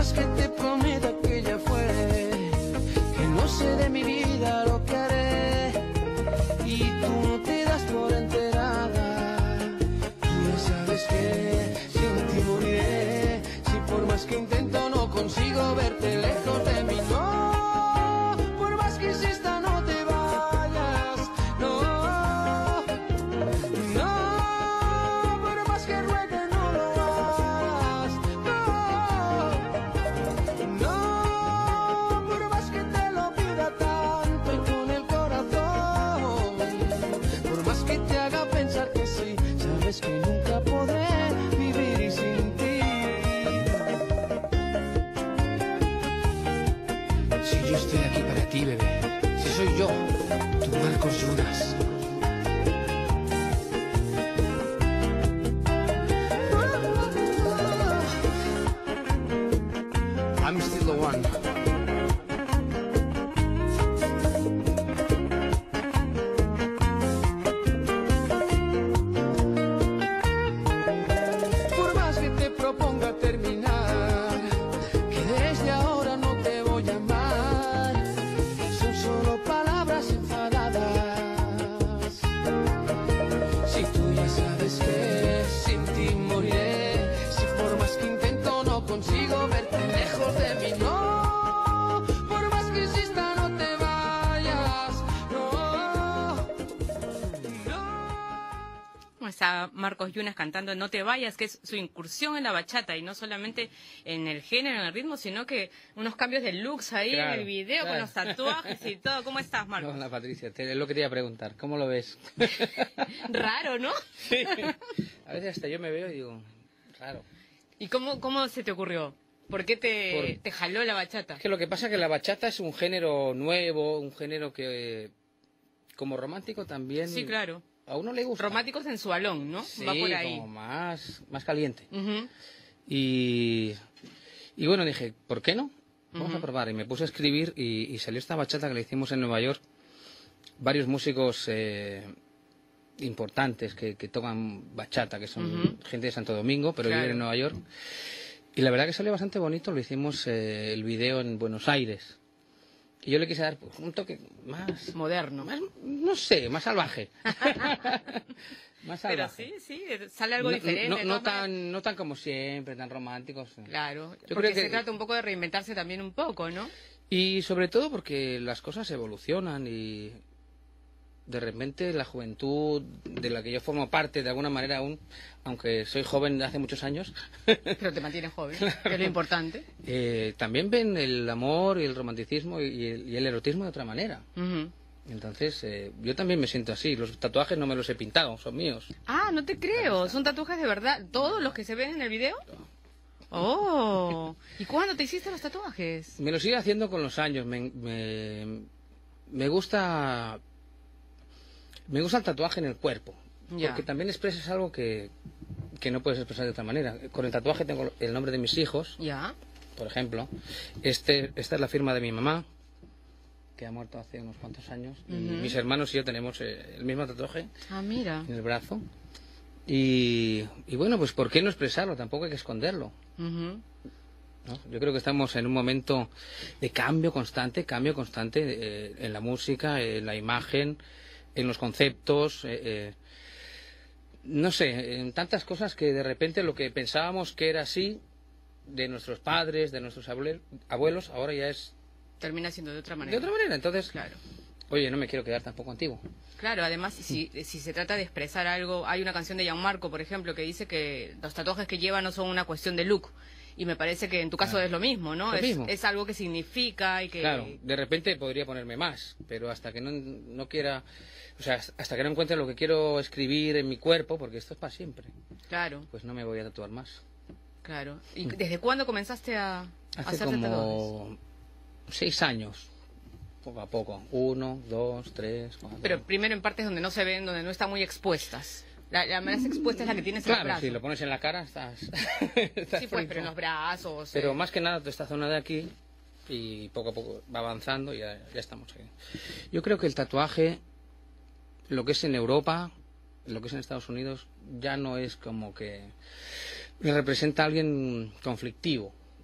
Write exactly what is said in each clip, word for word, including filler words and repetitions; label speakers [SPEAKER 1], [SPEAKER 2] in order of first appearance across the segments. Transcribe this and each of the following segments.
[SPEAKER 1] más que te prometo que ya fue, que no sé de mi vida lo que haré, y tú no te das por enterada. Tú ya sabes que sin ti moriré, si por más que intento no consigo verte lejos de mí, no, por más que insista no te vayas, no, no, por más que ruegue no lo hagas, no, no, por más que te lo pida tanto y con el corazón, por más que te haga pensar que sí, sabes que nunca podré vivir sin ti. Si yo estoy aquí para ti, bebé, si soy yo, tu Marcos Jonas. I'm still the one. Por más que te proponga terminar, que desde ahora no te voy a amar, son solo palabras enfadadas. Si tú ya sabes que sin ti moriré, si por más que intento no consigo verte lejos de mí, no, por más que insista no te vayas, no, no.
[SPEAKER 2] Está Marcos Jonas cantando No te vayas, que es su incursión en la bachata, y no solamente en el género, en el ritmo, sino que unos cambios de looks ahí
[SPEAKER 3] Claro,
[SPEAKER 2] en el video,
[SPEAKER 3] claro.
[SPEAKER 2] con los tatuajes y todo. ¿Cómo estás, Marcos?
[SPEAKER 3] Hola, Patricia, te- es lo que te iba a preguntar. ¿Cómo lo ves?
[SPEAKER 2] Raro, ¿no?
[SPEAKER 3] Sí. A veces hasta yo me veo y digo, raro.
[SPEAKER 2] ¿Y cómo, cómo se te ocurrió? ¿Por qué te,
[SPEAKER 3] Por-
[SPEAKER 2] te jaló la bachata?
[SPEAKER 3] Es que lo que pasa es que la bachata es un género nuevo, un género que, como romántico también,
[SPEAKER 2] Sí, claro.
[SPEAKER 3] a uno le gusta.
[SPEAKER 2] Romántico sensualón, ¿no?
[SPEAKER 3] Sí,
[SPEAKER 2] Va por ahí.
[SPEAKER 3] como más, más caliente.
[SPEAKER 2] Ujú.
[SPEAKER 3] Y, y bueno, dije, ¿por qué no? Vamos
[SPEAKER 2] Ujú.
[SPEAKER 3] a probar. Y me puse a escribir y, y salió esta bachata que le hicimos en Nueva York. Varios músicos eh, importantes que, que tocan bachata, que son
[SPEAKER 2] Ujú.
[SPEAKER 3] gente de Santo Domingo, pero
[SPEAKER 2] Claro.
[SPEAKER 3] viven en Nueva York. Y la verdad que salió bastante bonito. Lo hicimos eh, el video en Buenos Aires. Y yo le quise dar pues, un toque más,
[SPEAKER 2] Moderno.
[SPEAKER 3] más, no sé, más salvaje. Más
[SPEAKER 2] Pero
[SPEAKER 3] salvaje.
[SPEAKER 2] sí, sí, sale algo
[SPEAKER 3] No-
[SPEAKER 2] diferente.
[SPEAKER 3] No,
[SPEAKER 2] de
[SPEAKER 3] no
[SPEAKER 2] todas maneras.
[SPEAKER 3] tan, no tan como siempre, tan románticos.
[SPEAKER 2] Claro,
[SPEAKER 3] Yo
[SPEAKER 2] porque
[SPEAKER 3] creo que-
[SPEAKER 2] se trata un poco de reinventarse también un poco, ¿no?
[SPEAKER 3] Y sobre todo porque las cosas evolucionan y de repente la juventud de la que yo formo parte, de alguna manera aún, aunque soy joven de hace muchos años,
[SPEAKER 2] Pero te mantienes joven, que es lo importante.
[SPEAKER 3] eh, también ven el amor y el romanticismo y el, y el erotismo de otra manera.
[SPEAKER 2] Ujú.
[SPEAKER 3] Entonces, eh, yo también me siento así. Los tatuajes no me los he pintado, son míos.
[SPEAKER 2] Ah, no te creo, son tatuajes de verdad. ¿Todos los que se ven en el video? Oh, ¿y cuándo te hiciste los tatuajes?
[SPEAKER 3] Me los sigo haciendo con los años. Me, me, me gusta me gusta el tatuaje en el cuerpo.
[SPEAKER 2] Ya.
[SPEAKER 3] Porque también expresas algo que, que no puedes expresar de otra manera. Con el tatuaje tengo el nombre de mis hijos,
[SPEAKER 2] Ya.
[SPEAKER 3] por ejemplo. Este, esta es la firma de mi mamá, que ha muerto hace unos cuantos años. Y
[SPEAKER 2] Ujú.
[SPEAKER 3] mis hermanos y yo tenemos eh, el mismo tatuaje
[SPEAKER 2] Ah, mira.
[SPEAKER 3] en el brazo. Y, y bueno, pues ¿por qué no expresarlo? Tampoco hay que esconderlo.
[SPEAKER 2] Ujú.
[SPEAKER 3] ¿No? Yo creo que estamos en un momento de cambio constante, cambio constante eh, en la música, en la imagen, en los conceptos, eh, eh, no sé, en tantas cosas que de repente lo que pensábamos que era así, de nuestros padres, de nuestros abue- abuelos, ahora ya es
[SPEAKER 2] Termina siendo de otra
[SPEAKER 3] de
[SPEAKER 2] manera.
[SPEAKER 3] otra manera. Entonces,
[SPEAKER 2] Claro.
[SPEAKER 3] oye, no me quiero quedar tampoco antiguo.
[SPEAKER 2] Claro, además, si, si se trata de expresar algo, hay una canción de Gianmarco, por ejemplo, que dice que los tatuajes que lleva no son una cuestión de look. Y me parece que en tu caso
[SPEAKER 3] Claro.
[SPEAKER 2] es lo mismo, ¿no?
[SPEAKER 3] Lo
[SPEAKER 2] Es,
[SPEAKER 3] mismo.
[SPEAKER 2] es algo que significa y que...
[SPEAKER 3] Claro, de repente podría ponerme más, pero hasta que no, no quiera, o sea, hasta que no encuentre lo que quiero escribir en mi cuerpo, porque esto es para siempre,
[SPEAKER 2] Claro,
[SPEAKER 3] pues no me voy a tatuar más.
[SPEAKER 2] claro. ¿Y desde cuándo comenzaste a, a
[SPEAKER 3] Hace
[SPEAKER 2] hacerte tatuajes?
[SPEAKER 3] como seis años, poco a poco, uno, dos, tres, cuatro.
[SPEAKER 2] Pero primero en partes donde no se ven, donde no están muy expuestas. La, la más expuesta es la que tienes en el
[SPEAKER 3] Claro,
[SPEAKER 2] brazo.
[SPEAKER 3] si lo pones en la cara estás... estás
[SPEAKER 2] Sí, pues,
[SPEAKER 3] frito.
[SPEAKER 2] pero en los brazos.
[SPEAKER 3] Pero
[SPEAKER 2] eh.
[SPEAKER 3] más que nada toda esta zona de aquí, y poco a poco va avanzando y ya, ya estamos ahí. Yo creo que el tatuaje, lo que es en Europa, lo que es en Estados Unidos, ya no es como que representa a alguien conflictivo.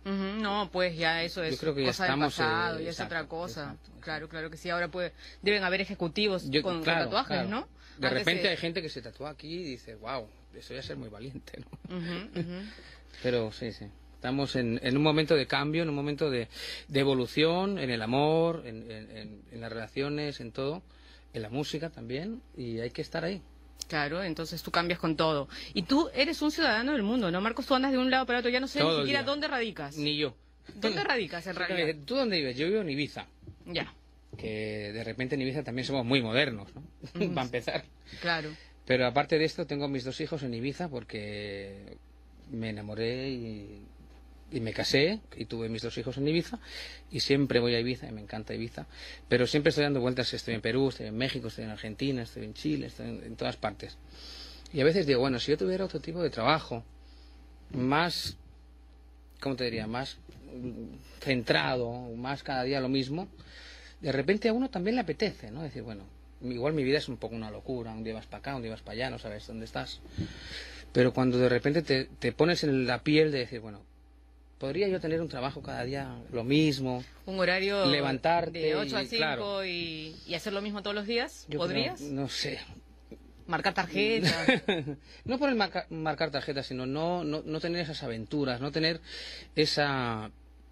[SPEAKER 2] Ujú, no, pues ya eso es
[SPEAKER 3] Yo creo que ya
[SPEAKER 2] cosa del
[SPEAKER 3] estamos,
[SPEAKER 2] pasado,
[SPEAKER 3] eh,
[SPEAKER 2] ya es
[SPEAKER 3] exacto,
[SPEAKER 2] otra cosa.
[SPEAKER 3] exacto, exacto.
[SPEAKER 2] Claro, claro que sí. Ahora pues deben haber ejecutivos
[SPEAKER 3] Yo-
[SPEAKER 2] con, con
[SPEAKER 3] claro,
[SPEAKER 2] tatuajes,
[SPEAKER 3] claro.
[SPEAKER 2] ¿no?
[SPEAKER 3] De
[SPEAKER 2] Antes
[SPEAKER 3] repente
[SPEAKER 2] se-
[SPEAKER 3] hay gente que se tatúa aquí y dice, wow, eso ya es ser muy valiente, ¿no?
[SPEAKER 2] Ujú, ujú.
[SPEAKER 3] Pero sí, sí. Estamos en, en un momento de cambio, en un momento de, de evolución, en el amor, en, en- en- en las relaciones, en todo, en la música también, y hay que estar ahí.
[SPEAKER 2] Claro, entonces tú cambias con todo. Y tú eres un ciudadano del mundo, ¿no, Marcos? Tú andas de un lado para otro, ya no sé
[SPEAKER 3] Todo
[SPEAKER 2] ni
[SPEAKER 3] el
[SPEAKER 2] siquiera
[SPEAKER 3] día.
[SPEAKER 2] dónde radicas.
[SPEAKER 3] Ni yo.
[SPEAKER 2] ¿Dónde radicas en realidad?
[SPEAKER 3] ¿Tú dónde vives? Yo vivo en Ibiza,
[SPEAKER 2] Ya,
[SPEAKER 3] que de repente en Ibiza también somos muy modernos, ¿no?
[SPEAKER 2] Mm.
[SPEAKER 3] Para empezar.
[SPEAKER 2] claro.
[SPEAKER 3] Pero aparte de esto, tengo mis dos hijos en Ibiza porque me enamoré y, y me casé y tuve mis dos hijos en Ibiza y siempre voy a Ibiza y me encanta Ibiza. Pero siempre estoy dando vueltas, estoy en Perú, estoy en México, estoy en Argentina, estoy en Chile, estoy en, en todas partes. Y a veces digo, bueno, si yo tuviera otro tipo de trabajo, más, ¿cómo te diría? Más mm, centrado, más cada día lo mismo, de repente a uno también le apetece, ¿no? Decir, bueno, igual mi vida es un poco una locura, un día vas para acá, un día vas para allá, no sabes dónde estás. Pero cuando de repente te, te pones en la piel de decir, bueno, ¿podría yo tener un trabajo cada día lo mismo?
[SPEAKER 2] Un horario
[SPEAKER 3] Levantarte
[SPEAKER 2] de ocho a
[SPEAKER 3] y,
[SPEAKER 2] cinco
[SPEAKER 3] claro.
[SPEAKER 2] y, y hacer lo mismo todos los días.
[SPEAKER 3] Yo
[SPEAKER 2] ¿Podrías?
[SPEAKER 3] creo- no sé.
[SPEAKER 2] Marcar tarjetas.
[SPEAKER 3] No por el marca- marcar tarjetas, sino no, no, no tener esas aventuras, no tener esa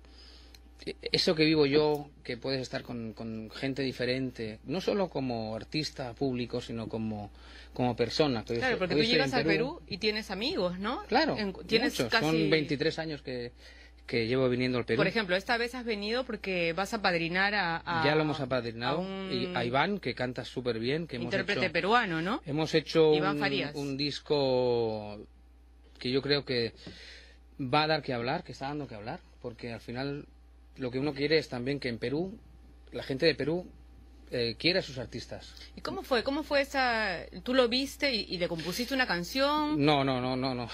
[SPEAKER 3] eso que vivo yo, que puedes estar con, con gente diferente, no solo como artista público, sino como, como persona. Que hoy
[SPEAKER 2] Claro,
[SPEAKER 3] estoy-
[SPEAKER 2] porque
[SPEAKER 3] hoy
[SPEAKER 2] tú
[SPEAKER 3] estoy
[SPEAKER 2] llegas
[SPEAKER 3] en
[SPEAKER 2] al Perú y tienes amigos, ¿no?
[SPEAKER 3] Claro,
[SPEAKER 2] En- tienes
[SPEAKER 3] muchos.
[SPEAKER 2] casi...
[SPEAKER 3] Son veintitrés años que, que llevo viniendo al Perú.
[SPEAKER 2] Por ejemplo, esta vez has venido porque vas a padrinar a, a-
[SPEAKER 3] Ya lo hemos apadrinado.
[SPEAKER 2] a un
[SPEAKER 3] Y a Iván, que canta súper bien. Que hemos
[SPEAKER 2] intérprete
[SPEAKER 3] hecho,
[SPEAKER 2] peruano, ¿no?
[SPEAKER 3] Hemos hecho
[SPEAKER 2] Iván
[SPEAKER 3] un,
[SPEAKER 2] Farías.
[SPEAKER 3] un disco que yo creo que va a dar que hablar, que está dando que hablar, porque al final lo que uno quiere es también que en Perú, la gente de Perú eh, quiera a sus artistas.
[SPEAKER 2] ¿Y cómo fue? ¿Cómo fue esa...? ¿Tú lo viste y, y le compusiste una canción?
[SPEAKER 3] No, no, no, no, no.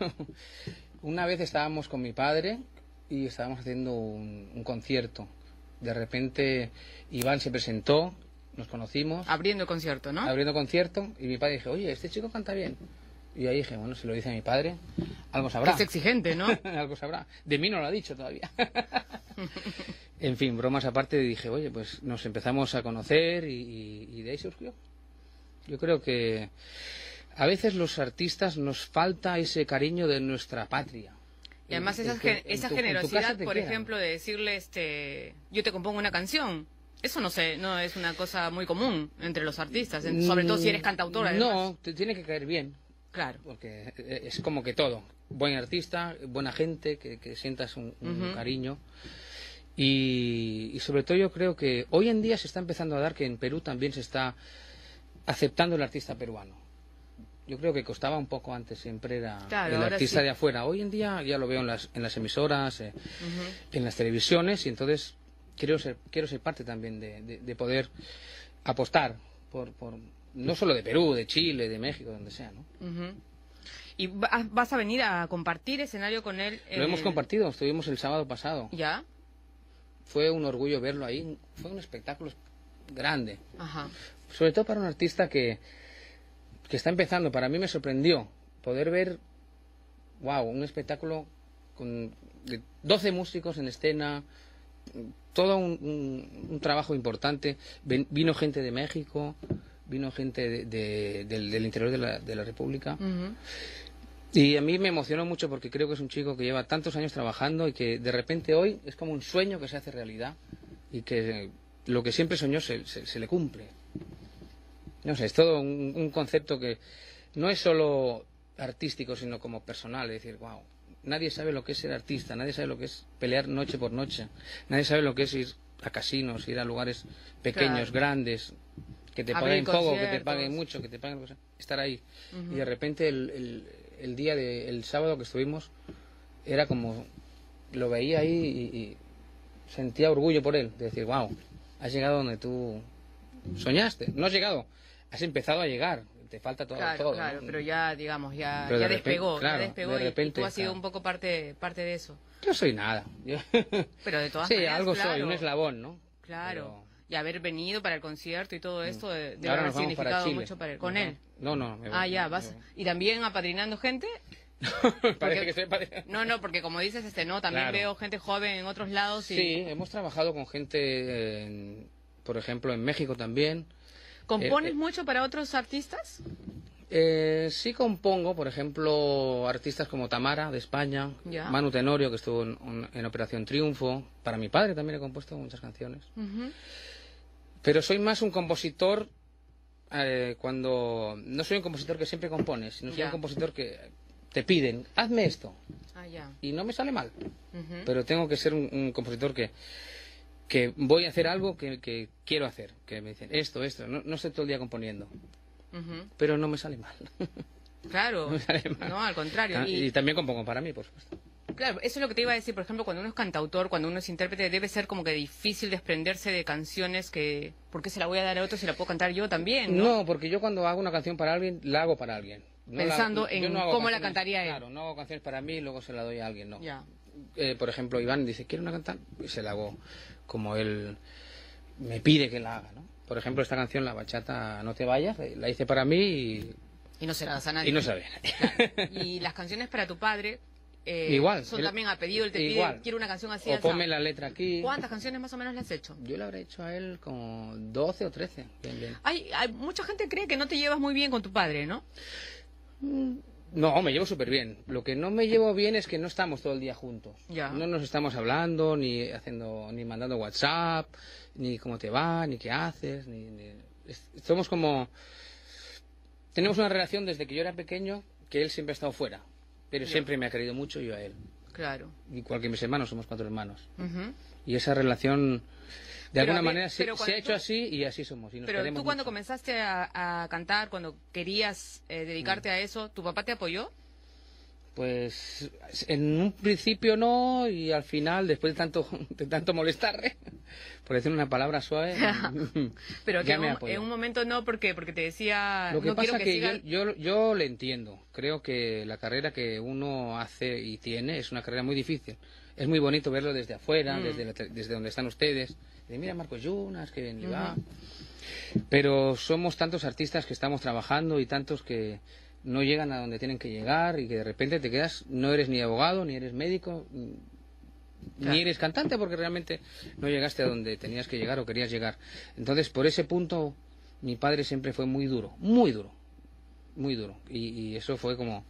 [SPEAKER 3] Una vez estábamos con mi padre y estábamos haciendo un, un concierto. De repente Iván se presentó, nos conocimos,
[SPEAKER 2] Abriendo el concierto, ¿no?
[SPEAKER 3] abriendo concierto, y mi padre dijo, oye, este chico canta bien. Y ahí dije, bueno, si lo dice mi padre, algo sabrá.
[SPEAKER 2] Es exigente, ¿no?
[SPEAKER 3] Algo sabrá. De mí no lo ha dicho todavía. En fin, bromas aparte, dije, oye, pues nos empezamos a conocer y, y- y de ahí surgió. Yo creo que a veces los artistas nos falta ese cariño de nuestra patria.
[SPEAKER 2] Y además
[SPEAKER 3] El-
[SPEAKER 2] esa,
[SPEAKER 3] el que
[SPEAKER 2] gen-
[SPEAKER 3] en
[SPEAKER 2] esa
[SPEAKER 3] tu- en tu
[SPEAKER 2] generosidad,
[SPEAKER 3] casa te
[SPEAKER 2] por
[SPEAKER 3] quieran.
[SPEAKER 2] ejemplo, de decirle, este, yo te compongo una canción. Eso no sé, no es una cosa muy común entre los artistas, en- sobre todo si eres cantautora. además.
[SPEAKER 3] No, te tiene que caer bien.
[SPEAKER 2] Claro.
[SPEAKER 3] Porque es como que todo. Buen artista, buena gente, que, que sientas un, un
[SPEAKER 2] Ujú.
[SPEAKER 3] cariño. Y, y sobre todo yo creo que hoy en día se está empezando a dar que en Perú también se está aceptando el artista peruano. Yo creo que costaba un poco antes, siempre era
[SPEAKER 2] Claro,
[SPEAKER 3] el
[SPEAKER 2] ahora
[SPEAKER 3] artista
[SPEAKER 2] sí.
[SPEAKER 3] de afuera. Hoy en día ya lo veo en las, en las emisoras, eh,
[SPEAKER 2] Ujú.
[SPEAKER 3] en las televisiones, y entonces quiero ser, quiero ser parte también de, de- de poder apostar por, por no solo de Perú, de Chile, de México, donde sea, ¿no?
[SPEAKER 2] Ujú. ¿Y va- vas a venir a compartir escenario con él?
[SPEAKER 3] Lo hemos
[SPEAKER 2] el-
[SPEAKER 3] compartido, estuvimos el sábado pasado.
[SPEAKER 2] ¿Ya?
[SPEAKER 3] Fue un orgullo verlo ahí, fue un espectáculo grande,
[SPEAKER 2] Ajá.
[SPEAKER 3] sobre todo para un artista que, que está empezando. Para mí me sorprendió poder ver, wow, un espectáculo con de doce músicos en escena, todo un, un- un trabajo importante. Ven- vino gente de México, vino gente de- de- del, del interior de la, de la República.
[SPEAKER 2] Ujú.
[SPEAKER 3] Y a mí me emocionó mucho porque creo que es un chico que lleva tantos años trabajando y que de repente hoy es como un sueño que se hace realidad y que lo que siempre soñó se, se- se le cumple. No sé, es todo un, un concepto que no es solo artístico, sino como personal. Es decir, wow, nadie sabe lo que es ser artista, nadie sabe lo que es pelear noche por noche, nadie sabe lo que es ir a casinos, ir a lugares pequeños,
[SPEAKER 2] Claro.
[SPEAKER 3] grandes, que te
[SPEAKER 2] Abrir
[SPEAKER 3] paguen poco, que te
[SPEAKER 2] conciertos.
[SPEAKER 3] paguen mucho, que te paguen lo que sea, estar ahí.
[SPEAKER 2] Ujú.
[SPEAKER 3] Y de repente el, el, el día de, el sábado que estuvimos era como lo veía ahí y, y sentía orgullo por él, de decir, wow, has llegado donde tú soñaste. No has llegado, has empezado a llegar, te falta todo.
[SPEAKER 2] Claro,
[SPEAKER 3] todo,
[SPEAKER 2] claro,
[SPEAKER 3] ¿no?
[SPEAKER 2] pero ya, digamos, ya,
[SPEAKER 3] Pero de
[SPEAKER 2] ya
[SPEAKER 3] repente-
[SPEAKER 2] despegó,
[SPEAKER 3] claro,
[SPEAKER 2] ya despegó
[SPEAKER 3] de
[SPEAKER 2] y- y,
[SPEAKER 3] repente,
[SPEAKER 2] tú has sido
[SPEAKER 3] claro.
[SPEAKER 2] un poco parte, parte de eso.
[SPEAKER 3] Yo soy nada. Yo-
[SPEAKER 2] Pero de todas
[SPEAKER 3] sí,
[SPEAKER 2] maneras,
[SPEAKER 3] algo soy,
[SPEAKER 2] claro,
[SPEAKER 3] un eslabón, ¿no?
[SPEAKER 2] Claro. Y haber venido para el concierto y todo esto de- debe
[SPEAKER 3] Ahora
[SPEAKER 2] haber
[SPEAKER 3] nos vamos para
[SPEAKER 2] significado
[SPEAKER 3] Chile.
[SPEAKER 2] mucho para él. ¿Con
[SPEAKER 3] Nos
[SPEAKER 2] él?
[SPEAKER 3] vamos- No, no. me voy-
[SPEAKER 2] Ah, ya,
[SPEAKER 3] me
[SPEAKER 2] vas.
[SPEAKER 3] voy.
[SPEAKER 2] ¿Y también apadrinando gente?
[SPEAKER 3] Parece
[SPEAKER 2] Porque-
[SPEAKER 3] que soy padre.
[SPEAKER 2] No, no, porque como dices, este, no, también
[SPEAKER 3] Claro.
[SPEAKER 2] veo gente joven en otros lados y...
[SPEAKER 3] Sí, hemos trabajado con gente, en- por ejemplo, en México también.
[SPEAKER 2] ¿Compones
[SPEAKER 3] Eh, eh,
[SPEAKER 2] mucho para otros artistas?
[SPEAKER 3] Eh, sí compongo, por ejemplo, artistas como Tamara, de España,
[SPEAKER 2] Ya.
[SPEAKER 3] Manu Tenorio, que estuvo en, en- en Operación Triunfo. Para mi padre también he compuesto muchas canciones.
[SPEAKER 2] Ujú.
[SPEAKER 3] Pero soy más un compositor eh, cuando... No soy un compositor que siempre compone, sino soy
[SPEAKER 2] Ya.
[SPEAKER 3] un compositor que te piden, hazme esto.
[SPEAKER 2] Ah, ya.
[SPEAKER 3] Y no me sale mal.
[SPEAKER 2] Ujú.
[SPEAKER 3] Pero tengo que ser un, un compositor que, que voy a hacer algo que, que quiero hacer. Que me dicen, esto, esto. No, no estoy todo el día componiendo.
[SPEAKER 2] Ujú.
[SPEAKER 3] Pero no me sale mal.
[SPEAKER 2] Claro,
[SPEAKER 3] No me sale mal.
[SPEAKER 2] no, al contrario.
[SPEAKER 3] Ah,
[SPEAKER 2] Y,
[SPEAKER 3] y también compongo para mí, por supuesto.
[SPEAKER 2] claro, eso es lo que te iba a decir, por ejemplo, cuando uno es cantautor, cuando uno es intérprete, debe ser como que difícil desprenderse de canciones que, ¿por qué se la voy a dar a otro si la puedo cantar yo también, no?
[SPEAKER 3] No, porque yo cuando hago una canción para alguien, la hago para alguien. No la-
[SPEAKER 2] Pensando
[SPEAKER 3] yo
[SPEAKER 2] en
[SPEAKER 3] no hago
[SPEAKER 2] cómo la
[SPEAKER 3] canciones-
[SPEAKER 2] cantaría él.
[SPEAKER 3] Claro, no hago canciones para mí y luego se la doy a alguien, no.
[SPEAKER 2] Ya.
[SPEAKER 3] Eh, por ejemplo, Iván dice, ¿quiere una cantar? Y se la hago como él me pide que la haga, ¿no? Por ejemplo, esta canción, La Bachata, No te vayas, eh, la hice para mí y,
[SPEAKER 2] Y no se la das a nadie.
[SPEAKER 3] y no sabe.
[SPEAKER 2] Y las canciones para tu padre eh,
[SPEAKER 3] Igual,
[SPEAKER 2] son
[SPEAKER 3] él-
[SPEAKER 2] también a pedido, él te
[SPEAKER 3] igual.
[SPEAKER 2] pide, quiero una canción así.
[SPEAKER 3] O
[SPEAKER 2] así.
[SPEAKER 3] ponme la letra aquí.
[SPEAKER 2] ¿Cuántas canciones más o menos le has hecho?
[SPEAKER 3] Yo le habré hecho a él como doce o trece. Bien, bien.
[SPEAKER 2] Hay, hay, mucha gente cree que no te llevas muy bien con tu padre, ¿no?
[SPEAKER 3] No, me llevo súper bien. Lo que no me llevo bien es que no estamos todo el día juntos.
[SPEAKER 2] Ya.
[SPEAKER 3] No nos estamos hablando, ni haciendo, ni mandando WhatsApp, ni cómo te va, ni qué haces, ni, ni- es- somos como tenemos una relación desde que yo era pequeño que él siempre ha estado fuera, pero
[SPEAKER 2] Ya.
[SPEAKER 3] siempre me ha querido mucho y yo a él.
[SPEAKER 2] Claro.
[SPEAKER 3] Igual que mis hermanos, somos cuatro hermanos.
[SPEAKER 2] Ujú.
[SPEAKER 3] Y esa relación de
[SPEAKER 2] Pero
[SPEAKER 3] alguna
[SPEAKER 2] a ver,
[SPEAKER 3] manera se,
[SPEAKER 2] pero
[SPEAKER 3] se
[SPEAKER 2] cuando
[SPEAKER 3] ha hecho
[SPEAKER 2] tú-
[SPEAKER 3] así y así somos. Y nos
[SPEAKER 2] Pero
[SPEAKER 3] queremos
[SPEAKER 2] tú cuando
[SPEAKER 3] mucho.
[SPEAKER 2] comenzaste a, a cantar, cuando querías eh, dedicarte a eso, ¿tu papá te apoyó?
[SPEAKER 3] Pues en un principio no y al final, después de tanto, de tanto molestarle, por decir una palabra suave,
[SPEAKER 2] Pero que
[SPEAKER 3] ya
[SPEAKER 2] en
[SPEAKER 3] me
[SPEAKER 2] un,
[SPEAKER 3] apoyó.
[SPEAKER 2] en un momento no, ¿por qué? Porque te decía,
[SPEAKER 3] Lo que
[SPEAKER 2] no quiero
[SPEAKER 3] pasa
[SPEAKER 2] que,
[SPEAKER 3] que
[SPEAKER 2] sigas...
[SPEAKER 3] yo, yo, yo le entiendo. Creo que la carrera que uno hace y tiene es una carrera muy difícil. Es muy bonito verlo desde afuera,
[SPEAKER 2] Mm.
[SPEAKER 3] desde, la te- desde donde están ustedes. De, mira, Marcos Yunas, que bien le va. Pero somos tantos artistas que estamos trabajando y tantos que no llegan a donde tienen que llegar y que de repente te quedas, no eres ni abogado, ni eres médico, ni
[SPEAKER 2] Claro.
[SPEAKER 3] eres cantante porque realmente no llegaste a donde tenías que llegar o querías llegar. Entonces, por ese punto, mi padre siempre fue muy duro, muy duro, muy duro. Y, y eso fue como...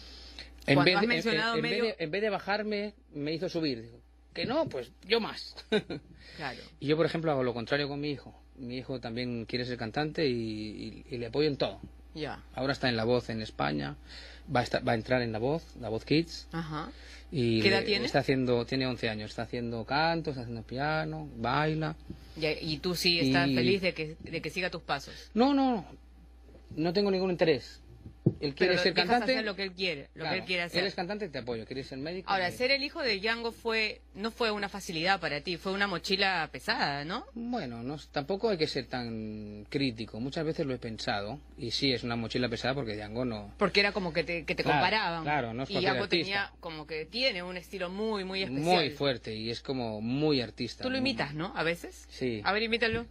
[SPEAKER 3] En
[SPEAKER 2] Cuando
[SPEAKER 3] vez,
[SPEAKER 2] has
[SPEAKER 3] de, en-
[SPEAKER 2] mencionado
[SPEAKER 3] en vez
[SPEAKER 2] medio-
[SPEAKER 3] de- en vez de bajarme, me hizo subir. Digo, que no, pues yo más.
[SPEAKER 2] Claro.
[SPEAKER 3] Y yo, por ejemplo, hago lo contrario con mi hijo. Mi hijo también quiere ser cantante y, y- y le apoyo en todo.
[SPEAKER 2] Ya.
[SPEAKER 3] Ahora está en La Voz en España, va a, estar- va a entrar en La Voz, La Voz Kids.
[SPEAKER 2] Ajá.
[SPEAKER 3] Y
[SPEAKER 2] ¿Qué edad
[SPEAKER 3] le-
[SPEAKER 2] tiene?
[SPEAKER 3] Está haciendo, tiene once años, está haciendo canto, está haciendo piano, baila.
[SPEAKER 2] Ya, y tú sí estás
[SPEAKER 3] Y-
[SPEAKER 2] feliz de que, de que siga tus pasos.
[SPEAKER 3] No, no, no tengo ningún interés. Él quiere
[SPEAKER 2] Pero
[SPEAKER 3] ser
[SPEAKER 2] dejas
[SPEAKER 3] cantante.
[SPEAKER 2] hacer lo que él quiere, lo
[SPEAKER 3] Claro,
[SPEAKER 2] que él quiere hacer.
[SPEAKER 3] Él es cantante, te apoyo. ¿Quieres ser médico?
[SPEAKER 2] Ahora,
[SPEAKER 3] Eh,
[SPEAKER 2] ser el hijo de Django fue, no fue una facilidad para ti, fue una mochila pesada, ¿no?
[SPEAKER 3] Bueno, no, tampoco hay que ser tan crítico. Muchas veces lo he pensado. Y sí, es una mochila pesada porque Django no...
[SPEAKER 2] Porque era como que te, que te
[SPEAKER 3] Claro,
[SPEAKER 2] comparaban.
[SPEAKER 3] claro, no es
[SPEAKER 2] y
[SPEAKER 3] cualquier
[SPEAKER 2] Django
[SPEAKER 3] artista.
[SPEAKER 2] tenía, como que tiene un estilo muy, muy especial.
[SPEAKER 3] Muy fuerte y es como muy artista.
[SPEAKER 2] Tú lo
[SPEAKER 3] muy-
[SPEAKER 2] imitas, ¿no? A veces.
[SPEAKER 3] Sí.
[SPEAKER 2] A ver, imítalo.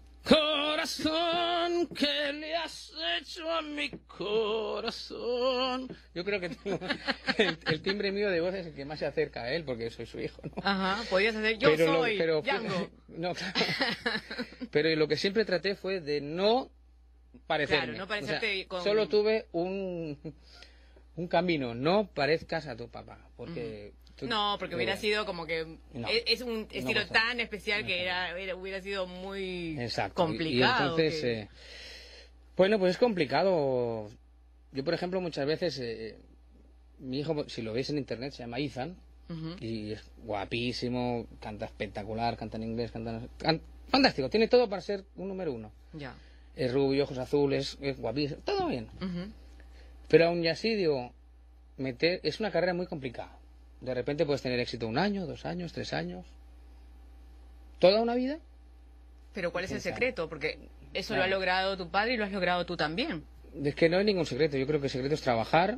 [SPEAKER 3] Corazón, ¿qué le has hecho a mi corazón? Yo creo que tengo- el, el timbre mío de voz es el que más se acerca a él, porque soy su hijo, ¿no?
[SPEAKER 2] Ajá, podías hacer, yo
[SPEAKER 3] Pero lo-
[SPEAKER 2] soy
[SPEAKER 3] pero-
[SPEAKER 2] Django.
[SPEAKER 3] No, claro. Pero lo que siempre traté fue de no parecerme.
[SPEAKER 2] Claro, no parecerte con-
[SPEAKER 3] Solo tuve un, un camino, no parezcas a tu papá, porque... tú-
[SPEAKER 2] No, porque hubiera
[SPEAKER 3] Mira.
[SPEAKER 2] sido como que
[SPEAKER 3] No,
[SPEAKER 2] es, es un estilo
[SPEAKER 3] pasa.
[SPEAKER 2] tan especial
[SPEAKER 3] No
[SPEAKER 2] que
[SPEAKER 3] pasa.
[SPEAKER 2] era, era- hubiera sido muy
[SPEAKER 3] Exacto.
[SPEAKER 2] complicado.
[SPEAKER 3] Y, y entonces,
[SPEAKER 2] que-
[SPEAKER 3] eh, bueno, pues es complicado. Yo, por ejemplo, muchas veces, eh, mi hijo, si lo veis en internet, se llama Ethan,
[SPEAKER 2] Ujú.
[SPEAKER 3] y es guapísimo, canta espectacular, canta en inglés, canta... can- fantástico, tiene todo para ser un número uno.
[SPEAKER 2] Ya.
[SPEAKER 3] Es rubio, ojos azules, es guapísimo, todo bien.
[SPEAKER 2] Ujú.
[SPEAKER 3] Pero aún y así, digo, meter, es una carrera muy complicada. De repente puedes tener éxito un año, dos años, tres años. ¿Toda una vida?
[SPEAKER 2] Pero ¿cuál es el
[SPEAKER 3] Quién sabe.
[SPEAKER 2] secreto? Porque eso lo
[SPEAKER 3] Claro.
[SPEAKER 2] ha logrado tu padre y lo has logrado tú también.
[SPEAKER 3] Es que no hay ningún secreto. Yo creo que el secreto es trabajar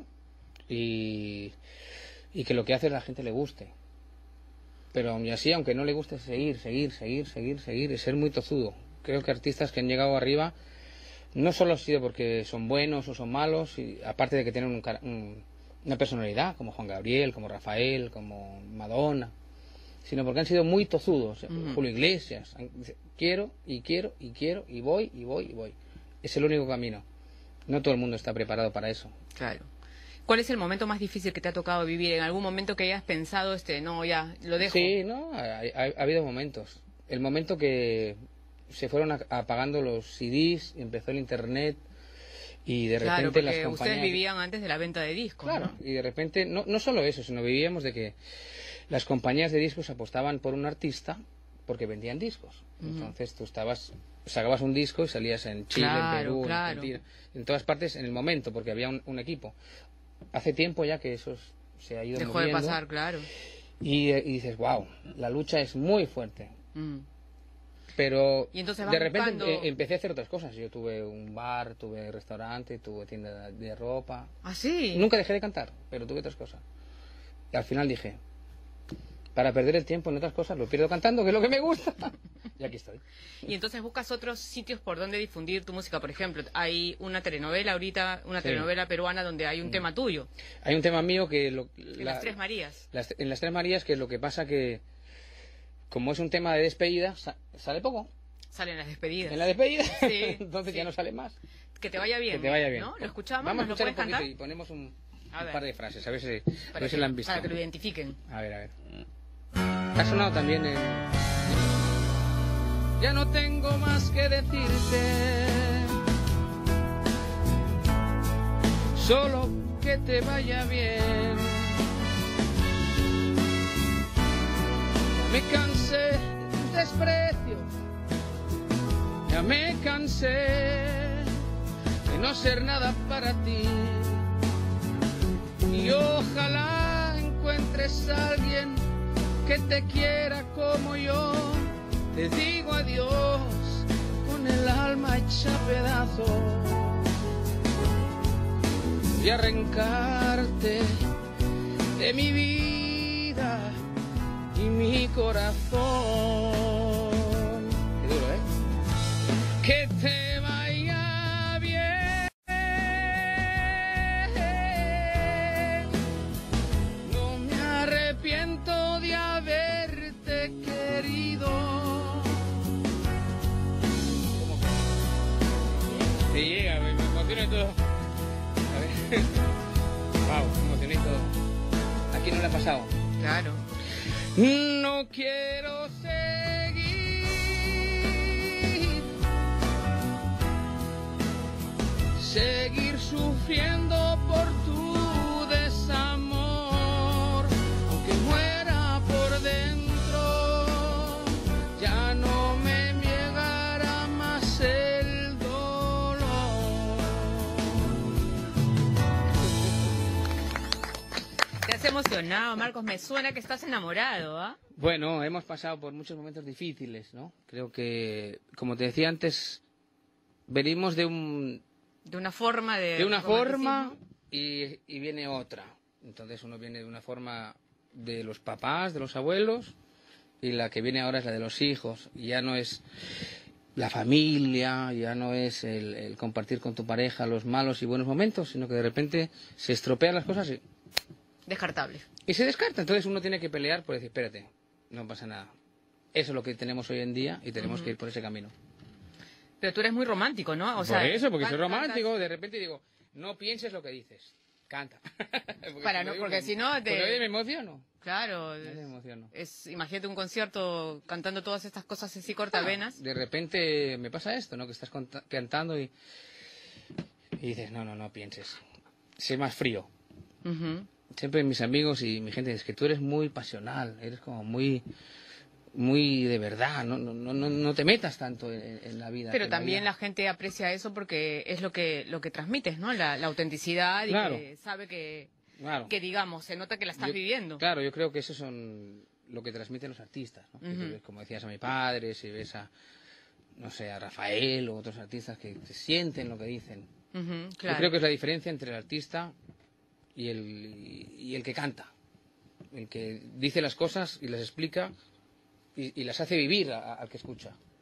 [SPEAKER 3] y, y que lo que haces a la gente le guste. Pero aún y así, aunque no le guste, seguir, seguir, seguir, seguir, seguir, y ser muy tozudo. Creo que artistas que han llegado arriba no solo ha sido porque son buenos o son malos, y aparte de que tienen un, car- un- una personalidad como Juan Gabriel, como Rafael, como Madonna, sino porque han sido muy tozudos. Uh-huh. Julio Iglesias, dice, quiero y quiero y quiero y voy y voy y voy. Es el único camino. No todo el mundo está preparado para eso.
[SPEAKER 2] Claro. ¿Cuál es el momento más difícil que te ha tocado vivir? ¿En algún momento que hayas pensado, este, no, ya, lo dejo?
[SPEAKER 3] Sí, no, ha, ha, ha habido momentos. El momento que se fueron a, apagando los C Ds, empezó el internet y de
[SPEAKER 2] claro,
[SPEAKER 3] repente las compañías...
[SPEAKER 2] ustedes vivían antes de la venta de discos.
[SPEAKER 3] Claro,
[SPEAKER 2] ¿no?
[SPEAKER 3] Y de repente, no, no solo eso, sino vivíamos de que las compañías de discos apostaban por un artista porque vendían discos. Uh-huh. Entonces tú estabas... sacabas un disco y salías en Chile,
[SPEAKER 2] claro,
[SPEAKER 3] en Perú,
[SPEAKER 2] claro.
[SPEAKER 3] en Argentina, en todas partes en el momento, porque había un, un equipo. Hace tiempo ya que eso se ha ido
[SPEAKER 2] Dejó
[SPEAKER 3] moviendo.
[SPEAKER 2] de pasar, claro.
[SPEAKER 3] Y, y dices, wow, la lucha es muy fuerte.
[SPEAKER 2] Mm.
[SPEAKER 3] Pero
[SPEAKER 2] y entonces
[SPEAKER 3] de repente
[SPEAKER 2] buscando...
[SPEAKER 3] eh, empecé a hacer otras cosas. Yo tuve un bar, tuve restaurante, tuve tienda de, de ropa.
[SPEAKER 2] ¿Ah, sí?
[SPEAKER 3] Nunca dejé de cantar, pero tuve otras cosas. Y al final dije, para perder el tiempo en otras cosas, lo pierdo cantando, que es lo que me gusta. Y aquí estoy.
[SPEAKER 2] Y entonces buscas otros sitios por donde difundir tu música. Por ejemplo, hay una telenovela ahorita, una sí. telenovela peruana donde hay un mm. tema tuyo.
[SPEAKER 3] Hay un tema mío que... Lo,
[SPEAKER 2] en
[SPEAKER 3] la,
[SPEAKER 2] las Tres Marías.
[SPEAKER 3] Las, en las Tres Marías, que lo que pasa que, como es un tema de despedida, sa, sale poco.
[SPEAKER 2] Salen las despedidas.
[SPEAKER 3] En la despedida,
[SPEAKER 2] sí,
[SPEAKER 3] entonces
[SPEAKER 2] sí.
[SPEAKER 3] ya no sale más.
[SPEAKER 2] Que te vaya bien.
[SPEAKER 3] Que te vaya bien.
[SPEAKER 2] ¿No? ¿Lo escuchamos?
[SPEAKER 3] Vamos a
[SPEAKER 2] ¿Lo
[SPEAKER 3] escuchar
[SPEAKER 2] puedes
[SPEAKER 3] un
[SPEAKER 2] cantar?
[SPEAKER 3] y ponemos un, un
[SPEAKER 2] ver.
[SPEAKER 3] par de frases, a ver si, a ver
[SPEAKER 2] que,
[SPEAKER 3] si la han visto.
[SPEAKER 2] Para que lo identifiquen.
[SPEAKER 3] A ver, a ver. Ha sonado también en... Ya no tengo más que decirte, solo que te vaya bien. Me cansé del desprecio, ya me cansé de no ser nada para ti. Y ojalá encuentres a alguien que te quiera como yo. Te digo adiós con el alma hecha pedazos y arrancarte de mi vida y mi corazón. Qué duro, ¿eh? Que te vaya bien. No me arrepiento de haberte querido. Te llega, me, me emociona todo. A ver. Wow, me emocioné todo. ¿A quién no le ha pasado?
[SPEAKER 2] Claro.
[SPEAKER 3] No quiero seguir seguir sufriendo por tu desamor, aunque muera por dentro, ya no me llegará más el dolor.
[SPEAKER 2] Te has emocionado, Marcos, me suena que estás enamorado, ¿ah? ¿eh?
[SPEAKER 3] Bueno, hemos pasado por muchos momentos difíciles, ¿no? Creo que, como te decía antes, venimos de un...
[SPEAKER 2] De una forma de...
[SPEAKER 3] De una forma y, y viene otra. Entonces uno viene de una forma de los papás, de los abuelos, y la que viene ahora es la de los hijos. Y ya no es la familia, ya no es el, el compartir con tu pareja los malos y buenos momentos, sino que de repente se estropean las cosas y...
[SPEAKER 2] Descartable.
[SPEAKER 3] Y se descarta. Entonces uno tiene que pelear por decir, espérate, no pasa nada. Eso es lo que tenemos hoy en día y tenemos uh-huh. que ir por ese camino.
[SPEAKER 2] Pero tú eres muy romántico, ¿no? O
[SPEAKER 3] por
[SPEAKER 2] sea,
[SPEAKER 3] eso, porque soy romántico. De repente digo, no pienses lo que dices. Canta.
[SPEAKER 2] porque Para si no, porque me, si no te...
[SPEAKER 3] Porque me emociono.
[SPEAKER 2] Claro.
[SPEAKER 3] Es, me emociono.
[SPEAKER 2] Es, imagínate un concierto cantando todas estas cosas así cortavenas.
[SPEAKER 3] Ah, de repente me pasa esto, ¿no? Que estás cantando y, y dices, no, no, no pienses. Sé más frío.
[SPEAKER 2] Uh-huh.
[SPEAKER 3] Siempre mis amigos y mi gente es que tú eres muy pasional, eres como muy... muy de verdad, no, no, no, no te metas tanto en, en la vida.
[SPEAKER 2] Pero también la, la gente aprecia eso porque es lo que lo que transmites, ¿no? La, la autenticidad y
[SPEAKER 3] claro.
[SPEAKER 2] que sabe que,
[SPEAKER 3] claro.
[SPEAKER 2] que, digamos, se nota que la estás
[SPEAKER 3] yo,
[SPEAKER 2] viviendo.
[SPEAKER 3] Claro, yo creo que eso son lo que transmiten los artistas, ¿no? Uh-huh. Como decías a mi padre, si ves a, no sé, a Rafael o otros artistas que, que sienten lo que dicen.
[SPEAKER 2] Uh-huh, claro.
[SPEAKER 3] Yo creo que es la diferencia entre el artista y el, y, y el que canta. El que dice las cosas y las explica y, y las hace vivir a, a, al que escucha.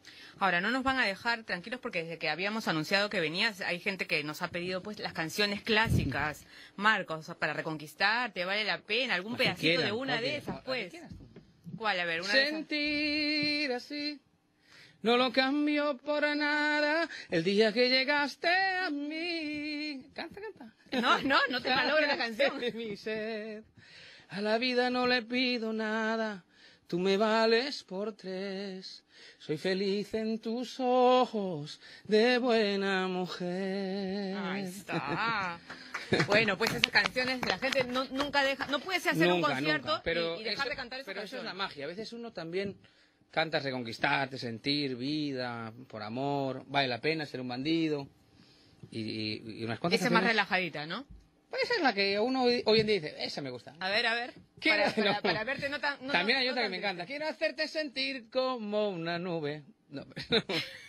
[SPEAKER 2] Ahora, no nos van a dejar tranquilos porque desde que habíamos anunciado que venías, hay gente que nos ha pedido pues las canciones clásicas, Marcos, para reconquistar, te vale la pena, algún
[SPEAKER 3] Las que
[SPEAKER 2] pedacito
[SPEAKER 3] quieran,
[SPEAKER 2] de una
[SPEAKER 3] oye,
[SPEAKER 2] de esas,
[SPEAKER 3] las que
[SPEAKER 2] pues.
[SPEAKER 3] quieras tú.
[SPEAKER 2] ¿Cuál? A ver, una de esas.
[SPEAKER 3] Sentir así, no lo cambio por nada, el día que llegaste a mí. Canta, canta.
[SPEAKER 2] No, no, no te malogres la canción.
[SPEAKER 3] De mi ser. A la vida no le pido nada, tú me vales por tres. Soy feliz en tus ojos de buena mujer.
[SPEAKER 2] Ahí está. Bueno, pues esas canciones la gente no, nunca deja, no puedes hacer
[SPEAKER 3] Nunca,
[SPEAKER 2] un concierto
[SPEAKER 3] nunca. Pero
[SPEAKER 2] y, y dejar
[SPEAKER 3] eso-
[SPEAKER 2] de cantar esas
[SPEAKER 3] Pero eso es
[SPEAKER 2] canciones.
[SPEAKER 3] la magia. A veces uno también canta reconquistarte, sentir vida, por amor, vale la pena ser un bandido. Y, y- y unas cuantas
[SPEAKER 2] Esa es más
[SPEAKER 3] canciones-
[SPEAKER 2] relajadita, ¿no?
[SPEAKER 3] Pues esa es la que uno hoy, hoy en día dice, esa me gusta.
[SPEAKER 2] A ver, a ver.
[SPEAKER 3] Quiero-
[SPEAKER 2] Para, para,
[SPEAKER 3] no.
[SPEAKER 2] para verte no tan... no-
[SPEAKER 3] También hay
[SPEAKER 2] no
[SPEAKER 3] otra que
[SPEAKER 2] tan
[SPEAKER 3] me
[SPEAKER 2] triste.
[SPEAKER 3] encanta. Quiero hacerte sentir como una nube. No, no.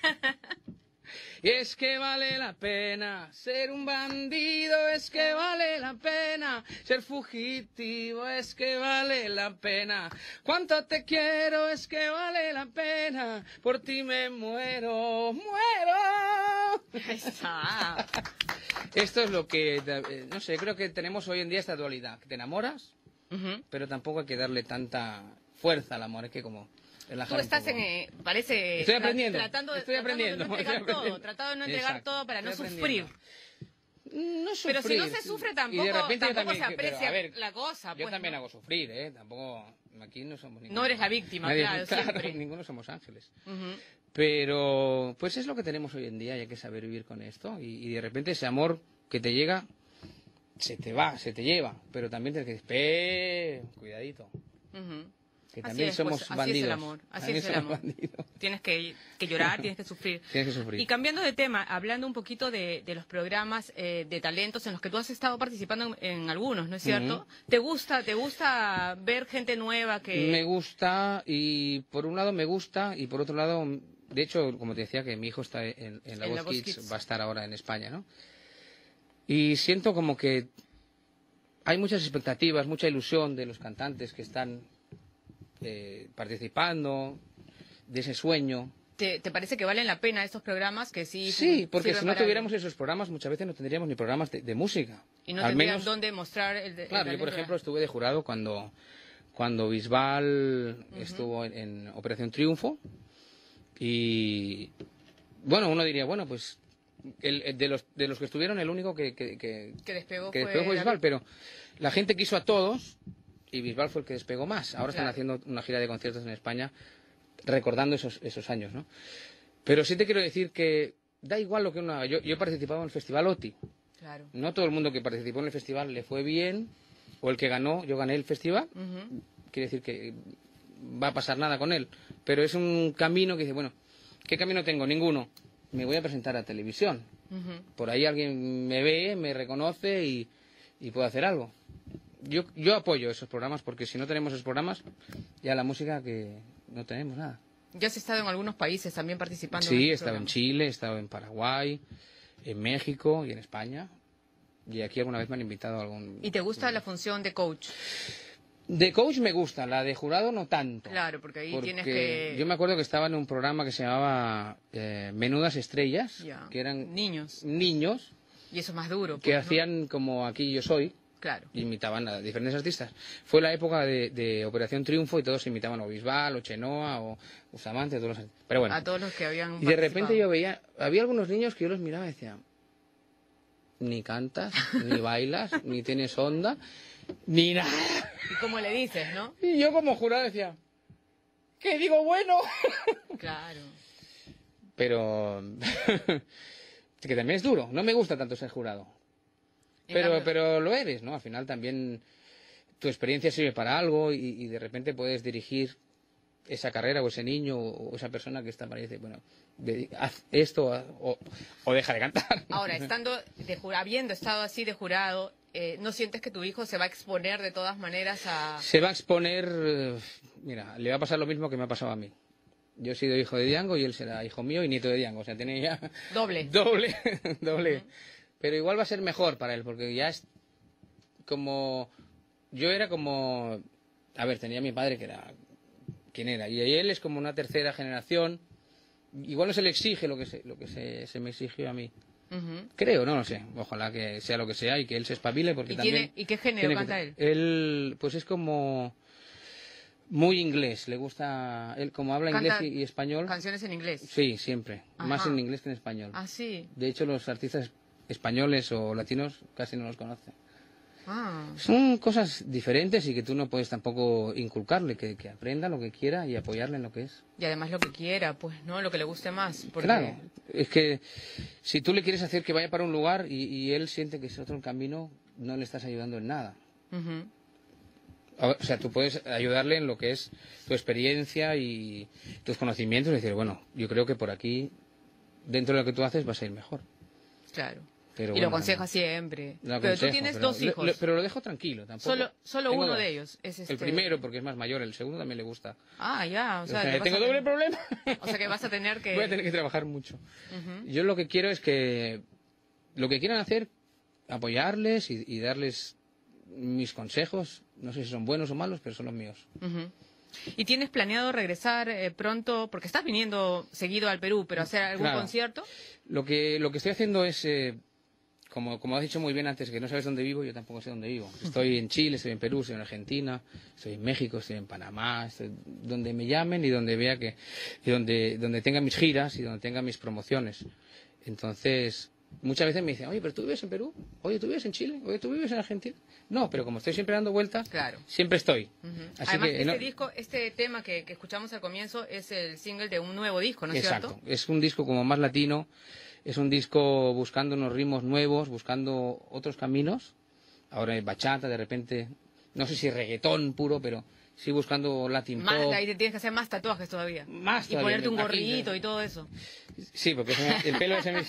[SPEAKER 3] Y es que vale la pena ser un bandido, es que vale la pena ser fugitivo, es que vale la pena. Cuánto te quiero, es que vale la pena. Por ti me muero, muero.
[SPEAKER 2] Ahí está.
[SPEAKER 3] Esto es lo que, eh, no sé, creo que tenemos hoy en día esta dualidad. Que te enamoras,
[SPEAKER 2] Ujú.
[SPEAKER 3] pero tampoco hay que darle tanta fuerza al amor. Es que como... relajar
[SPEAKER 2] Tú
[SPEAKER 3] un
[SPEAKER 2] estás
[SPEAKER 3] poco.
[SPEAKER 2] en, eh, parece...
[SPEAKER 3] Estoy
[SPEAKER 2] tra-
[SPEAKER 3] aprendiendo,
[SPEAKER 2] Tratando de,
[SPEAKER 3] estoy
[SPEAKER 2] tratando de
[SPEAKER 3] aprendiendo,
[SPEAKER 2] no entregar
[SPEAKER 3] estoy aprendiendo.
[SPEAKER 2] todo, tratando de no entregar
[SPEAKER 3] Exacto,
[SPEAKER 2] todo para no
[SPEAKER 3] estoy
[SPEAKER 2] sufrir.
[SPEAKER 3] aprendiendo. No
[SPEAKER 2] Pero si no
[SPEAKER 3] sufrir.
[SPEAKER 2] se sufre
[SPEAKER 3] Y
[SPEAKER 2] tampoco,
[SPEAKER 3] de repente yo
[SPEAKER 2] tampoco se
[SPEAKER 3] también- pero,
[SPEAKER 2] aprecia
[SPEAKER 3] a ver,
[SPEAKER 2] la cosa.
[SPEAKER 3] Yo
[SPEAKER 2] Pues,
[SPEAKER 3] también
[SPEAKER 2] ¿no?
[SPEAKER 3] hago sufrir, ¿eh? Tampoco, aquí no somos ninguno.
[SPEAKER 2] No eres la víctima,
[SPEAKER 3] Nadie-
[SPEAKER 2] claro, siempre.
[SPEAKER 3] ninguno somos ángeles.
[SPEAKER 2] Ujú.
[SPEAKER 3] Pero, pues es lo que tenemos hoy en día y hay que saber vivir con esto. Y, y de repente ese amor que te llega, se te va, se te lleva. Pero también tienes que decir, "Pe, cuidadito,
[SPEAKER 2] Ujú.
[SPEAKER 3] que
[SPEAKER 2] Así
[SPEAKER 3] también
[SPEAKER 2] es,
[SPEAKER 3] somos
[SPEAKER 2] pues, así es
[SPEAKER 3] bandidos.
[SPEAKER 2] el amor, así
[SPEAKER 3] También
[SPEAKER 2] es el
[SPEAKER 3] somos
[SPEAKER 2] amor.
[SPEAKER 3] bandidos.
[SPEAKER 2] Tienes que, que llorar, tienes que sufrir.
[SPEAKER 3] Tienes que sufrir.
[SPEAKER 2] Y cambiando de tema, hablando un poquito de, de los programas eh, de talentos en los que tú has estado participando en, en algunos, ¿no es cierto?
[SPEAKER 3] Ujú.
[SPEAKER 2] ¿Te gusta, te gusta ver gente nueva que...
[SPEAKER 3] Me gusta y por un lado me gusta y por otro lado, de hecho, como te decía, que mi hijo está en, en La
[SPEAKER 2] En
[SPEAKER 3] Voz
[SPEAKER 2] La Voz
[SPEAKER 3] Kids,
[SPEAKER 2] Kids.
[SPEAKER 3] va a estar ahora en España, ¿no? Y siento como que hay muchas expectativas, mucha ilusión de los cantantes que están eh, participando, de ese sueño.
[SPEAKER 2] ¿Te, te parece que valen la pena estos programas que sí...
[SPEAKER 3] Sí, porque
[SPEAKER 2] sirven
[SPEAKER 3] si no
[SPEAKER 2] para-
[SPEAKER 3] tuviéramos esos programas, muchas veces no tendríamos ni programas de, de música.
[SPEAKER 2] Y no
[SPEAKER 3] Al
[SPEAKER 2] tendrían
[SPEAKER 3] menos,
[SPEAKER 2] dónde mostrar el, el
[SPEAKER 3] claro, yo por
[SPEAKER 2] talento.
[SPEAKER 3] ejemplo estuve de jurado cuando, cuando Bisbal estuvo en, en Operación Triunfo y bueno, uno diría, bueno, pues el, el de, los, de los que estuvieron el único que, que, que,
[SPEAKER 2] Que despegó
[SPEAKER 3] que
[SPEAKER 2] fue
[SPEAKER 3] despegó fue Bisbal,
[SPEAKER 2] David.
[SPEAKER 3] pero la gente quiso a todos y Bisbal fue el que despegó más. Ahora están
[SPEAKER 2] Claro.
[SPEAKER 3] haciendo una gira de conciertos en España recordando esos, esos años, ¿no? Pero sí te quiero decir que da igual lo que uno haga. Yo, yo he participado en el Festival OTI.
[SPEAKER 2] Claro.
[SPEAKER 3] No todo el mundo que participó en el festival le fue bien, o el que ganó, yo gané el festival,
[SPEAKER 2] Ujú.
[SPEAKER 3] quiere decir que va a pasar nada con él. Pero es un camino que dice, bueno, ¿qué camino tengo? Ninguno. Me voy a presentar a televisión.
[SPEAKER 2] Ujú.
[SPEAKER 3] Por ahí alguien me ve, me reconoce y, y puedo hacer algo. Yo, yo apoyo esos programas porque si no tenemos esos programas, ya la música que no tenemos nada.
[SPEAKER 2] Ya has estado en algunos países también participando. en
[SPEAKER 3] Sí, he
[SPEAKER 2] estos
[SPEAKER 3] estado en
[SPEAKER 2] programas.
[SPEAKER 3] Chile, he estado en Paraguay, en México y en España. Y aquí alguna vez me han invitado a algún...
[SPEAKER 2] ¿Y te gusta la función de coach?
[SPEAKER 3] De coach me gusta, la de jurado no tanto.
[SPEAKER 2] Claro, porque ahí
[SPEAKER 3] Porque
[SPEAKER 2] tienes que...
[SPEAKER 3] yo me acuerdo que estaba en un programa que se llamaba eh, Menudas Estrellas,
[SPEAKER 2] Ya.
[SPEAKER 3] que eran
[SPEAKER 2] Niños.
[SPEAKER 3] niños
[SPEAKER 2] Y eso es más duro.
[SPEAKER 3] que
[SPEAKER 2] pues, ¿no?
[SPEAKER 3] hacían como Aquí yo soy,
[SPEAKER 2] Claro.
[SPEAKER 3] imitaban a diferentes artistas. Fue la época de, de Operación Triunfo y todos imitaban o Bisbal, o Chenoa, o Bustamante, todos los artistas. Pero bueno,
[SPEAKER 2] A todos los que habían
[SPEAKER 3] y de repente
[SPEAKER 2] participado.
[SPEAKER 3] yo veía, había algunos niños que yo los miraba y decía, ni cantas, ni bailas, ni tienes onda, ni nada.
[SPEAKER 2] ¿Y cómo le dices, no?
[SPEAKER 3] Y yo como jurado decía, ¿qué digo bueno?
[SPEAKER 2] Claro.
[SPEAKER 3] Pero que también es duro, no me gusta tanto ser jurado.
[SPEAKER 2] En
[SPEAKER 3] Pero,
[SPEAKER 2] cambio-
[SPEAKER 3] pero lo eres, ¿no? Al final también tu experiencia sirve para algo y, y de repente puedes dirigir esa carrera o ese niño o, o esa persona que está para ahí y dice, bueno, de- haz esto o, o deja de cantar.
[SPEAKER 2] Ahora, estando de jura- habiendo estado así de jurado, eh, ¿no sientes que tu hijo se va a exponer de todas maneras a...
[SPEAKER 3] Se va a exponer, eh, mira, le va a pasar lo mismo que me ha pasado a mí. Yo he sido hijo de Diango y él será hijo mío y nieto de Diango, o sea, tiene ya
[SPEAKER 2] Doble.
[SPEAKER 3] doble, doble. Pero igual va a ser mejor para él, porque ya es como... Yo era como... A ver, tenía a mi padre que era... ¿Quién era? Y él es como una tercera generación igual no se le exige lo que se, lo que se, se me exigió a mí.
[SPEAKER 2] Ujú.
[SPEAKER 3] Creo, no lo sé. Ojalá que sea lo que sea y que él se espabile porque
[SPEAKER 2] ¿Y,
[SPEAKER 3] también...
[SPEAKER 2] tiene, ¿Y qué género
[SPEAKER 3] tiene que-
[SPEAKER 2] canta él?
[SPEAKER 3] Él, pues es como muy inglés. Le gusta... Él como habla inglés
[SPEAKER 2] Canta
[SPEAKER 3] y, y español...
[SPEAKER 2] Canciones en inglés.
[SPEAKER 3] Sí, siempre. Más
[SPEAKER 2] Ajá.
[SPEAKER 3] en inglés que en español.
[SPEAKER 2] Ah, sí.
[SPEAKER 3] De hecho, los artistas españoles o latinos casi no los conocen.
[SPEAKER 2] Ah.
[SPEAKER 3] Son cosas diferentes y que tú no puedes tampoco inculcarle, que, que aprenda lo que quiera y apoyarle en lo que es.
[SPEAKER 2] Y además lo que quiera, pues, ¿no? Lo que le guste más. Porque...
[SPEAKER 3] Claro, es que si tú le quieres hacer que vaya para un lugar y, y él siente que es otro el camino, no le estás ayudando en nada.
[SPEAKER 2] Ujú.
[SPEAKER 3] O sea, tú puedes ayudarle en lo que es tu experiencia y tus conocimientos y decir, bueno, yo creo que por aquí, dentro de lo que tú haces, vas a ir mejor.
[SPEAKER 2] Claro.
[SPEAKER 3] Pero
[SPEAKER 2] y
[SPEAKER 3] bueno,
[SPEAKER 2] lo aconseja
[SPEAKER 3] no.
[SPEAKER 2] siempre.
[SPEAKER 3] Lo
[SPEAKER 2] pero tú
[SPEAKER 3] aconsejo,
[SPEAKER 2] tienes
[SPEAKER 3] pero
[SPEAKER 2] dos
[SPEAKER 3] le-
[SPEAKER 2] hijos.
[SPEAKER 3] le- pero lo dejo tranquilo, tampoco.
[SPEAKER 2] Solo, solo
[SPEAKER 3] Tengo
[SPEAKER 2] uno
[SPEAKER 3] dos.
[SPEAKER 2] de ellos. Es este...
[SPEAKER 3] El primero porque es más mayor, el segundo también le gusta.
[SPEAKER 2] Ah, ya. O
[SPEAKER 3] O
[SPEAKER 2] sea,
[SPEAKER 3] sea,
[SPEAKER 2] que vas
[SPEAKER 3] tengo
[SPEAKER 2] a
[SPEAKER 3] doble
[SPEAKER 2] tener-
[SPEAKER 3] problema.
[SPEAKER 2] O sea que vas a tener que...
[SPEAKER 3] Voy a tener que trabajar mucho.
[SPEAKER 2] Ujú.
[SPEAKER 3] Yo lo que quiero es que lo que quieran hacer, apoyarles y, y darles mis consejos. No sé si son buenos o malos, pero son los míos.
[SPEAKER 2] Ujú. ¿Y tienes planeado regresar eh, pronto? Porque estás viniendo seguido al Perú, pero hacer algún
[SPEAKER 3] Claro.
[SPEAKER 2] concierto.
[SPEAKER 3] Lo que, lo que estoy haciendo es, eh, como, como has dicho muy bien antes, que no sabes dónde vivo, yo tampoco sé dónde vivo. Estoy en Chile, estoy en Perú, estoy en Argentina, estoy en México, estoy en Panamá, estoy donde me llamen y donde vea que, y donde, donde tenga mis giras y donde tenga mis promociones. Entonces, muchas veces me dicen, oye, pero tú vives en Perú, oye, tú vives en Chile, oye, tú vives en Argentina. No, pero como estoy siempre dando vueltas,
[SPEAKER 2] Claro.
[SPEAKER 3] siempre estoy.
[SPEAKER 2] Ujú.
[SPEAKER 3] Así
[SPEAKER 2] Además,
[SPEAKER 3] que,
[SPEAKER 2] este
[SPEAKER 3] no-
[SPEAKER 2] disco, este tema que, que escuchamos al comienzo es el single de un nuevo disco, ¿no es
[SPEAKER 3] Exacto.
[SPEAKER 2] cierto?
[SPEAKER 3] Es un disco como más latino, es un disco buscando unos ritmos nuevos, buscando otros caminos. Ahora es bachata, de repente, no sé si reggaetón puro, pero sí buscando latin
[SPEAKER 2] Más,
[SPEAKER 3] pop.
[SPEAKER 2] ahí te tienes que hacer más tatuajes todavía.
[SPEAKER 3] Más
[SPEAKER 2] Y
[SPEAKER 3] todavía,
[SPEAKER 2] ponerte un
[SPEAKER 3] aquí,
[SPEAKER 2] gorrito
[SPEAKER 3] ¿no?
[SPEAKER 2] y todo eso.
[SPEAKER 3] Sí, porque se me- el pelo se me...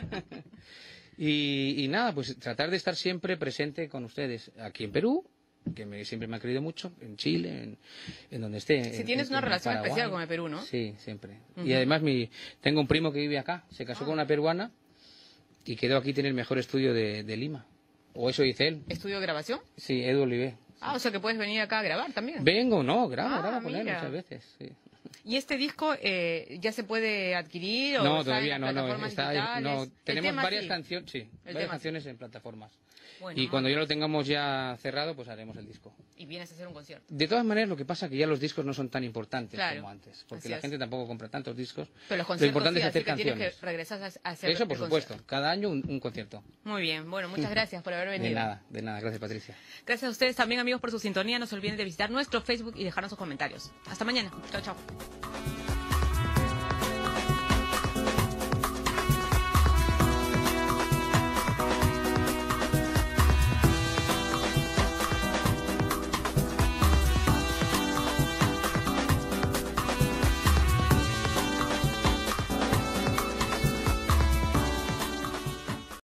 [SPEAKER 3] y, y nada, pues tratar de estar siempre presente con ustedes aquí en Perú, que me, siempre me ha querido mucho, en Chile, en, en donde esté.
[SPEAKER 2] Si
[SPEAKER 3] en-
[SPEAKER 2] tienes
[SPEAKER 3] en-
[SPEAKER 2] una
[SPEAKER 3] en
[SPEAKER 2] relación
[SPEAKER 3] Paraguay.
[SPEAKER 2] especial con el Perú, ¿no?
[SPEAKER 3] Sí, siempre.
[SPEAKER 2] Ujú.
[SPEAKER 3] Y además mi, tengo un primo que vive acá, se casó
[SPEAKER 2] Ah.
[SPEAKER 3] con una peruana y quedó aquí, tiene el mejor estudio de, de Lima. O eso dice él.
[SPEAKER 2] ¿Estudio de grabación?
[SPEAKER 3] Sí, Edu Olivé.
[SPEAKER 2] Ah, o sea que puedes venir acá a grabar también.
[SPEAKER 3] Vengo, no, grabo,
[SPEAKER 2] Ah,
[SPEAKER 3] grabo con él
[SPEAKER 2] mira.
[SPEAKER 3] muchas veces. Sí.
[SPEAKER 2] ¿Y este disco eh, ya se puede adquirir o
[SPEAKER 3] No,
[SPEAKER 2] está
[SPEAKER 3] todavía
[SPEAKER 2] en
[SPEAKER 3] no,
[SPEAKER 2] las
[SPEAKER 3] no,
[SPEAKER 2] plataformas
[SPEAKER 3] está,
[SPEAKER 2] digitales?
[SPEAKER 3] no.
[SPEAKER 2] El
[SPEAKER 3] Tenemos
[SPEAKER 2] tema
[SPEAKER 3] varias
[SPEAKER 2] sí.
[SPEAKER 3] canciones, sí, varias
[SPEAKER 2] tema sí.
[SPEAKER 3] canciones en plataformas.
[SPEAKER 2] Bueno,
[SPEAKER 3] Y cuando ya lo tengamos ya cerrado, pues haremos el disco.
[SPEAKER 2] y vienes a hacer un concierto.
[SPEAKER 3] De todas maneras, lo que pasa es que ya los discos no son tan importantes
[SPEAKER 2] Claro,
[SPEAKER 3] como antes, porque
[SPEAKER 2] así
[SPEAKER 3] la
[SPEAKER 2] es.
[SPEAKER 3] gente tampoco compra tantos discos.
[SPEAKER 2] Pero los
[SPEAKER 3] Lo
[SPEAKER 2] conciertos
[SPEAKER 3] importante
[SPEAKER 2] sí,
[SPEAKER 3] es hacer
[SPEAKER 2] así que tienes
[SPEAKER 3] canciones.
[SPEAKER 2] que regresar a a hacer
[SPEAKER 3] Eso, por
[SPEAKER 2] el
[SPEAKER 3] supuesto.
[SPEAKER 2] concierto.
[SPEAKER 3] Cada año un, un concierto.
[SPEAKER 2] Muy bien, bueno, muchas gracias por haber venido.
[SPEAKER 3] De nada, de nada. Gracias, Patricia.
[SPEAKER 2] Gracias a ustedes también, amigos, por su sintonía. No se olviden de visitar nuestro Facebook y dejarnos sus comentarios. Hasta mañana. Chao, chao.